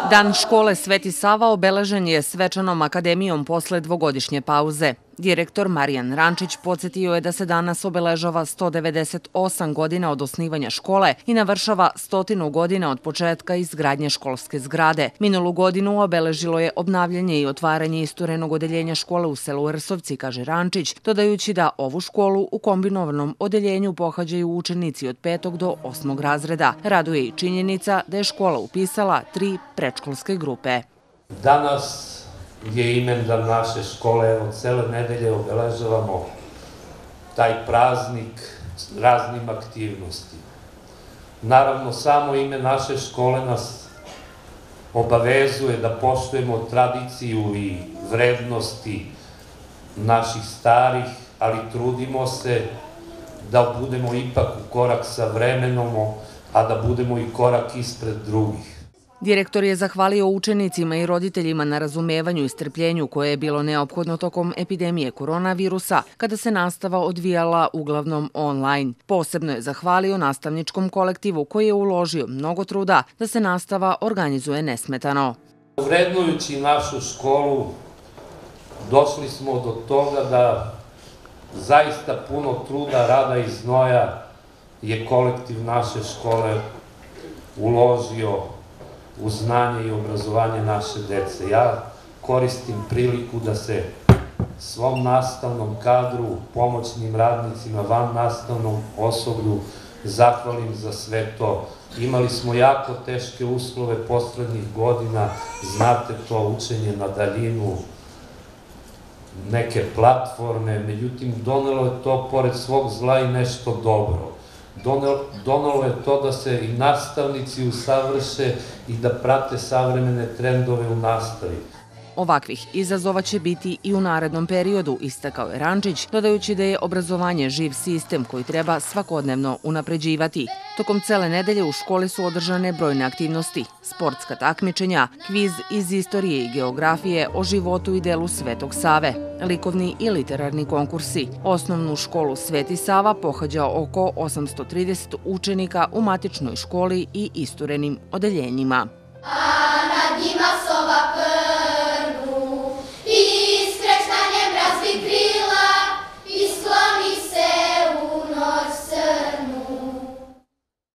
Dan škole Sveti Sava obeležen je svečanom akademijom posle dvogodišnje pauze. Direktor Marijan Rančić podsjetio je da se danas obeležava 198 godina od osnivanja škole i navršava 100 godina od početka izgradnje školske zgrade. Minulu godinu obeležilo je obnavljanje i otvaranje isturenog odeljenja škole u selu Vrsovci, kaže Rančić, dodajući da ovu školu u kombinovanom odeljenju pohađaju učenici od 5. do 8. razreda. Raduje i činjenica da je škola upisala 3 predškolske grupe. Danas je imendan naše škole, od cele nedelje obeležavamo taj praznik raznim aktivnostima. Naravno, samo ime naše škole nas obavezuje da poštujemo tradiciju i vrednosti naših starih, ali trudimo se da budemo ipak u korak sa vremenom, a da budemo i korak ispred drugih. Direktor je zahvalio učenicima i roditeljima na razumevanju i strpljenju koje je bilo neophodno tokom epidemije koronavirusa, kada se nastava odvijala uglavnom online. Posebno je zahvalio nastavničkom kolektivu koji je uložio mnogo truda da se nastava organizuje nesmetano. Vrednujući našu školu, došli smo do toga da zaista puno truda, rada i znoja je kolektiv naše škole uložio u znanje i obrazovanje naše dece. Ja koristim priliku da se svom nastavnom kadru, pomoćnim radnicima, van nastavnom osoblju zahvalim za sve to. Imali smo jako teške uslove poslednjih godina, znate to, učenje na daljinu, neke platforme, međutim donelo je to pored svog zla i nešto dobro. Donelo je to da se i nastavnici usavrše i da prate savremene trendove u nastavi. Ovakvih izazova će biti i u narednom periodu, istakao je Rančić, dodajući da je obrazovanje živ sistem koji treba svakodnevno unapređivati. Tokom cele nedelje u školi su održane brojne aktivnosti, sportska takmičenja, kviz iz istorije i geografije o životu i delu Svetog Save, likovni i literarni konkursi. Osnovnu školu Sveti Sava pohađa oko 830 učenika u matičnoj školi i isturenim odeljenjima. A nad njima soba